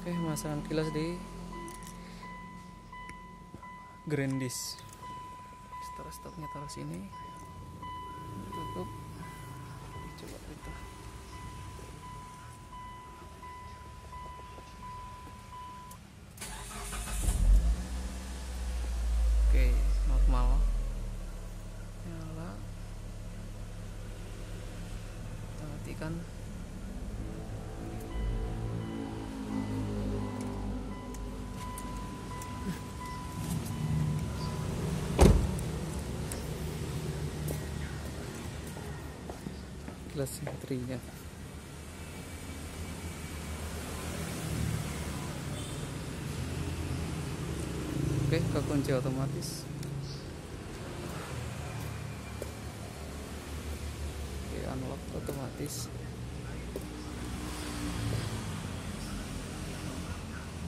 Oke, masang kilas di grandis. Setelah stoknya taruh sini, tutup, coba kita. Oke, normal. Nyala. Kita matikan. Kilas baterainya. Oke, kekunci otomatis. Oke, unlock otomatis.